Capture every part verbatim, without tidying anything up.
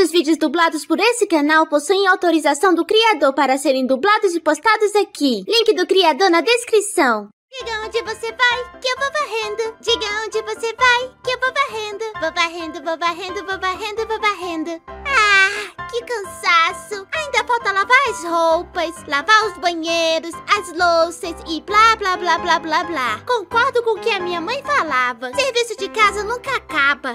os vídeos dublados por esse canal possuem autorização do criador para serem dublados e postados aqui. Link do criador na descrição. Diga onde você vai, que eu vou varrendo. Diga onde você vai, que eu vou varrendo. Vou varrendo, vou varrendo, vou varrendo, vou varrendo. Ah, que cansaço. Ainda falta lavar as roupas, lavar os banheiros, as louças e blá, blá, blá, blá, blá, blá. Concordo com o que a minha mãe falava. Serviço de casa nunca acaba.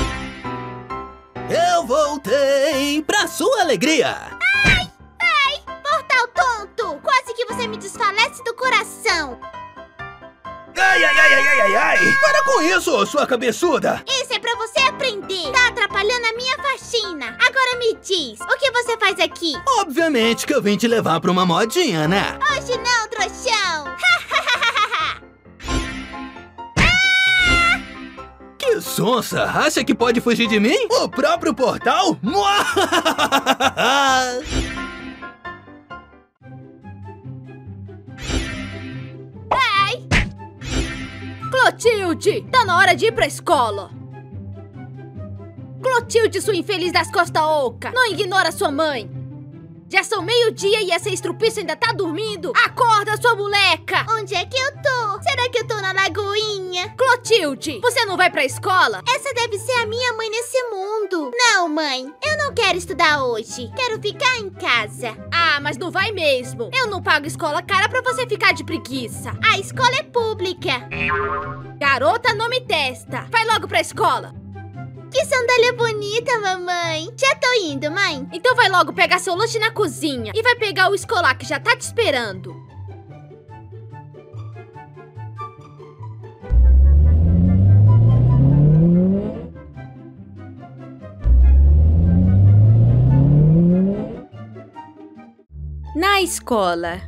Eu voltei pra sua alegria. Ai, ai, portal tonto. Quase que você me desfalece do coração. Ai, ai, ai, ai, ai, ai, ai! Para com isso, sua cabeçuda! Isso é pra você aprender! Tá atrapalhando a minha faxina! Agora me diz, o que você faz aqui? Obviamente que eu vim te levar pra uma modinha, né? Hoje não, trouxão! Que sonsa! Acha que pode fugir de mim? O próprio portal? Clotilde, tá na hora de ir pra escola. Clotilde, sua infeliz das costas oca, não ignora sua mãe. Já são meio-dia e essa estrupiça ainda tá dormindo. Acorda, sua moleca! Onde é que eu tô? Será que eu tô na lagoinha? Clotilde, você não vai pra escola? Essa deve ser a minha mãe nesse mundo. Não, mãe, eu não quero estudar hoje. Quero ficar em casa. Ah, mas não vai mesmo. Eu não pago escola cara pra você ficar de preguiça. A escola é pública. Garota, não me testa. Vai logo pra escola. Que sandália bonita, mamãe. Já tô indo, mãe. Então vai logo pegar seu lanche na cozinha e vai pegar o escolar que já tá te esperando. Na escola.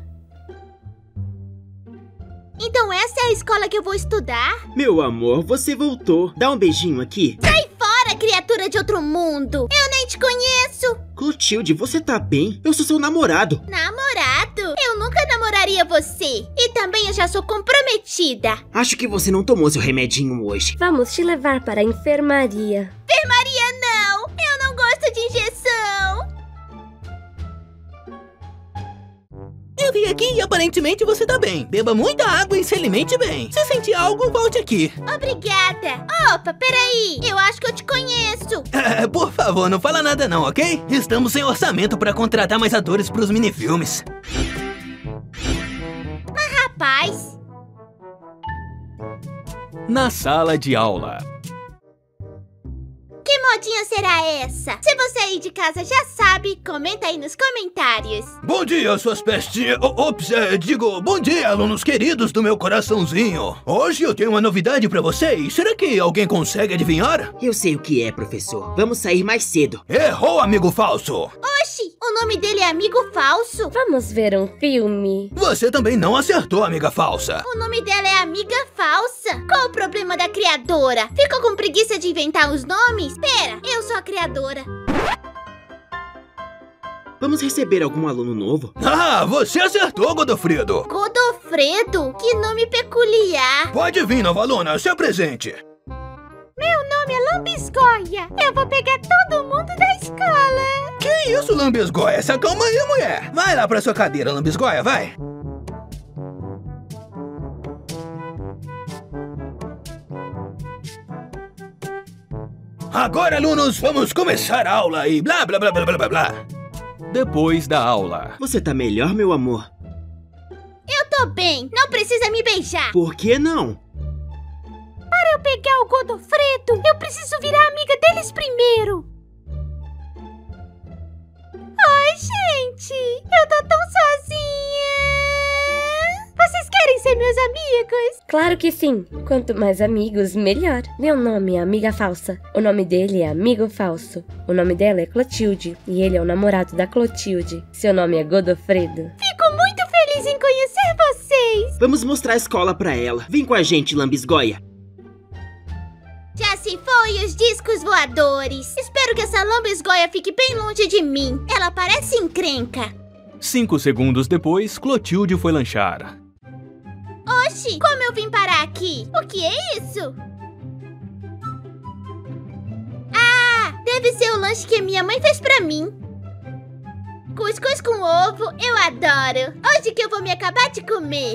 Então essa é a escola que eu vou estudar? Meu amor, você voltou. Dá um beijinho aqui. Sai fora, criatura de outro mundo. Eu nem te conheço. Clotilde, você tá bem? Eu sou seu namorado. Namorado? Eu nunca namoraria você. E também eu já sou comprometida. Acho que você não tomou seu remedinho hoje. Vamos te levar para a enfermaria. Enfermaria não. Eu não gosto de injeção. Eu vim aqui e aparentemente você tá bem. Beba muita água e se alimente bem. Se sentir algo, volte aqui. Obrigada. Opa, peraí. Eu acho que eu te conheço. É, por favor, não fala nada não, ok? Estamos sem orçamento pra contratar mais atores pros minifilmes. Mas rapaz... Na sala de aula. Que modinha será essa? Se você aí de casa já sabe, comenta aí nos comentários. Bom dia, suas pestinhas. Oh, ops, é, digo, bom dia, alunos queridos do meu coraçãozinho. Hoje eu tenho uma novidade pra vocês. Será que alguém consegue adivinhar? Eu sei o que é, professor. Vamos sair mais cedo. Errou, amigo falso. Oxi, o nome dele é Amigo Falso? Vamos ver um filme. Você também não acertou, amiga falsa. O nome dela é Amiga Falsa? Qual o problema da criadora? Ficou com preguiça de inventar os nomes? Espera, eu sou a criadora. Vamos receber algum aluno novo? Ah, você acertou, Godofredo. Godofredo? Que nome peculiar. Pode vir, nova aluna, se apresente. Meu nome é Lambisgoia. Eu vou pegar todo mundo da escola. Que isso, Lambisgoia? Se acalma aí, mulher. Vai lá pra sua cadeira, Lambisgoia, vai. Agora, alunos, vamos começar a aula e blá, blá, blá, blá, blá, blá. Depois da aula. Você tá melhor, meu amor? Eu tô bem, não precisa me beijar. Por que não? Para eu pegar o Godofredo, eu preciso virar amiga deles primeiro. Ai, gente, eu tô tão sozinha. Vocês querem ser meus amigos? Claro que sim. Quanto mais amigos, melhor. Meu nome é Amiga Falsa. O nome dele é Amigo Falso. O nome dela é Clotilde. E ele é o namorado da Clotilde. Seu nome é Godofredo. Fico muito feliz em conhecer vocês. Vamos mostrar a escola pra ela. Vem com a gente, Lambisgoia. Já se foi os discos voadores. Espero que essa Lambisgoia fique bem longe de mim. Ela parece encrenca. Cinco segundos depois, Clotilde foi lanchar. Oxi, como eu vim parar aqui? O que é isso? Ah, Deve ser o lanche que minha mãe fez pra mim. Cuscuz com ovo, eu adoro. Hoje que eu vou me acabar de comer.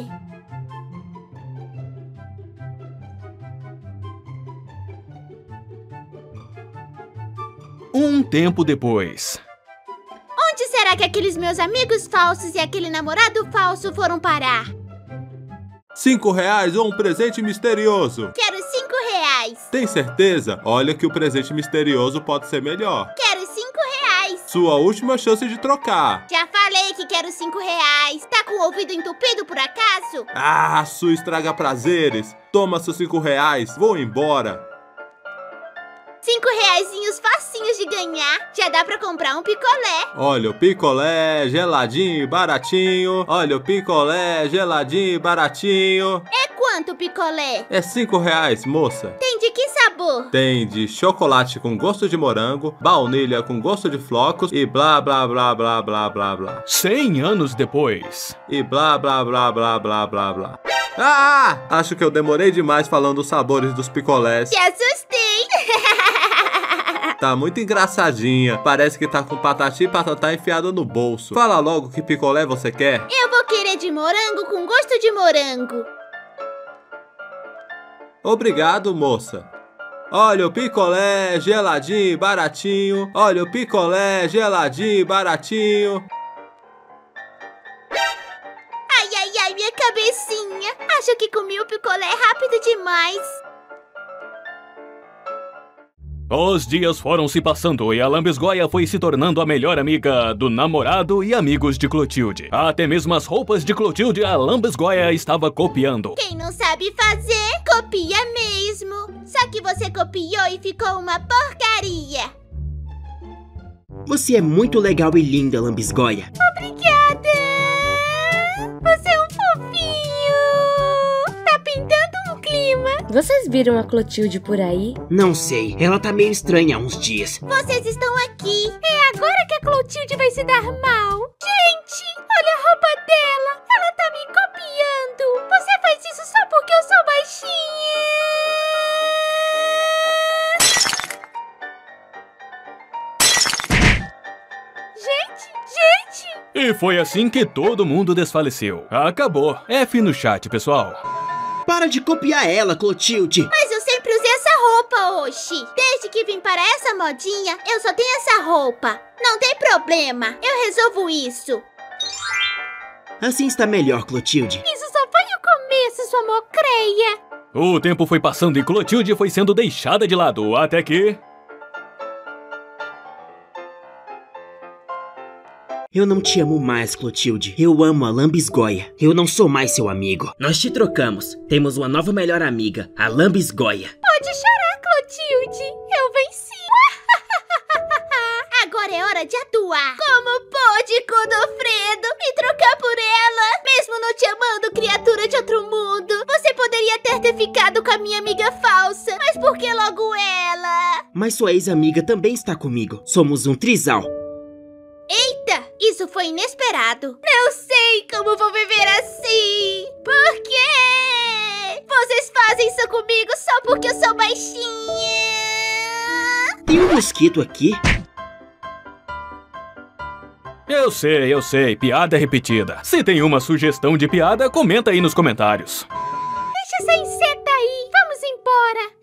Um tempo depois. Onde será que aqueles meus amigos falsos e aquele namorado falso foram parar? Cinco reais ou um presente misterioso? Quero cinco reais. Tem certeza? Olha que o presente misterioso pode ser melhor. Quero cinco reais. Sua última chance de trocar. Já falei que quero cinco reais. Tá com o ouvido entupido por acaso? Ah, sua estraga prazeres. Toma seus cinco reais, vou embora. Cinco reaisinhos facinhos de ganhar. Já dá pra comprar um picolé. Olha o picolé, geladinho e baratinho. Olha o picolé, geladinho e baratinho. É quanto o picolé? É cinco reais, moça. Tem de que sabor? Tem de chocolate com gosto de morango, baunilha com gosto de flocos e blá blá blá blá blá blá blá. Cem anos depois. E blá blá blá blá blá blá blá. Ah! Acho que eu demorei demais falando os sabores dos picolés. Te assustei. Tá muito engraçadinha. Parece que tá com patati e patatá enfiada no bolso. Fala logo que picolé você quer. Eu vou querer de morango com gosto de morango. Obrigado, moça. Olha o picolé, geladinho e baratinho. Olha o picolé, geladinho e baratinho. Ai, ai, ai, minha cabecinha. Acho que comi o picolé rápido demais. Os dias foram se passando e a Lambisgoia foi se tornando a melhor amiga do namorado e amigos de Clotilde. Até mesmo as roupas de Clotilde a Lambisgoia estava copiando. Quem não sabe fazer, copia mesmo. Só que você copiou e ficou uma porcaria. Você é muito legal e linda, Lambisgoia. Obrigada. Você é um fofinho. Tá pintando um clima. Vocês viram a Clotilde por aí? Não sei, ela tá meio estranha há uns dias. Vocês estão aqui. É agora que a Clotilde vai se dar mal. Gente, olha a roupa dela. Ela tá me copiando. Você faz isso só porque eu sou baixinha. Gente, gente. E foi assim que todo mundo desfaleceu. Acabou. F no chat, pessoal. Para de copiar ela, Clotilde. Mas eu sempre usei essa roupa, Oxi. Desde que vim para essa modinha, eu só tenho essa roupa. Não tem problema, eu resolvo isso. Assim está melhor, Clotilde. Isso só foi o começo, sua mocreia. O tempo foi passando e Clotilde foi sendo deixada de lado, até que... Eu não te amo mais, Clotilde. Eu amo a Lambisgoia. Eu não sou mais seu amigo. Nós te trocamos. Temos uma nova melhor amiga, a Lambisgoia. Pode chorar, Clotilde. Eu venci. Agora é hora de atuar. Como pôde, Godofredo, me trocar por ela? Mesmo não te amando, criatura de outro mundo, você poderia até ter ficado com a minha amiga falsa. Mas por que logo ela? Mas sua ex-amiga também está comigo. Somos um trisal. Eita, isso foi inesperado. Não sei como vou viver assim. Por quê? Vocês fazem isso comigo só porque eu sou baixinha. Tem um mosquito aqui? Eu sei, eu sei, piada repetida. Se tem uma sugestão de piada, comenta aí nos comentários. Deixa essa inseta aí, vamos embora.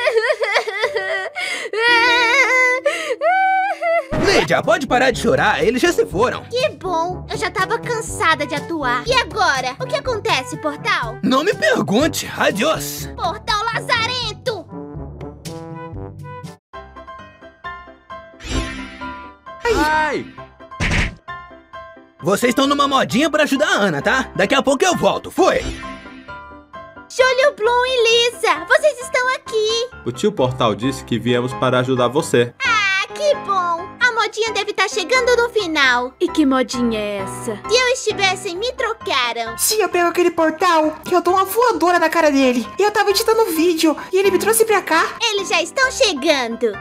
Lídia, pode parar de chorar, eles já se foram. Que bom, eu já tava cansada de atuar. E agora? O que acontece, Portal? Não me pergunte, adiós. Portal Lazarento! Ai! Vocês estão numa modinha pra ajudar a Ana, tá? Daqui a pouco eu volto, fui! Júlio, Bloom e Lisa, vocês estão aqui. O tio Portal disse que viemos para ajudar você. Ah, que bom. A modinha deve estar chegando no final. E que modinha é essa? Se eu estivessem, me trocaram. Se eu pego aquele portal, que eu dou uma voadora na cara dele. E eu tava editando o vídeo, e ele me trouxe pra cá. Eles já estão chegando.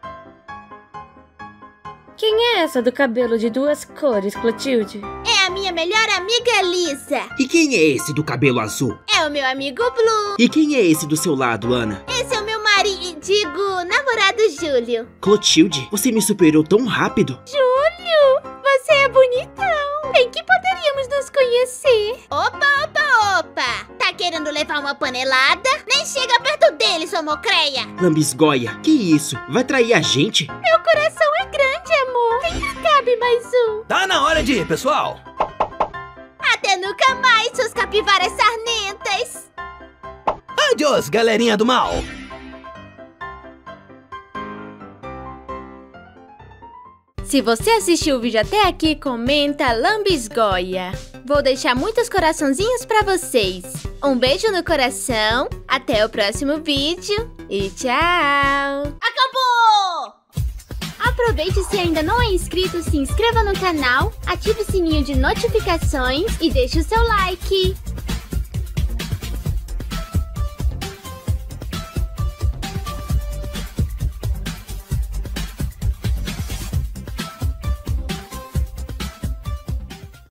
Quem é essa do cabelo de duas cores, Clotilde? É a minha melhor amiga Lisa. E quem é esse do cabelo azul? É o meu amigo Blue. E quem é esse do seu lado, Ana? Esse é o meu marido. digo namorado Júlio. Clotilde, você me superou tão rápido. Júlio, você é bonitão. Bem que poderíamos nos conhecer. Opa, opa, opa. Tá querendo levar uma panelada? Nem chega perto dele, sua mocreia. Lambisgoia, que isso? Vai trair a gente? Meu coração é grande, amor. Sempre cabe mais um. Tá na hora de ir, pessoal. Até nunca mais, suas capivaras sarmentas. Adiós, galerinha do mal. Se você assistiu o vídeo até aqui, comenta Lambisgoia. Vou deixar muitos coraçãozinhos pra vocês. Um beijo no coração, até o próximo vídeo e tchau! Acabou! Aproveite, se ainda não é inscrito, se inscreva no canal, ative o sininho de notificações e deixe o seu like.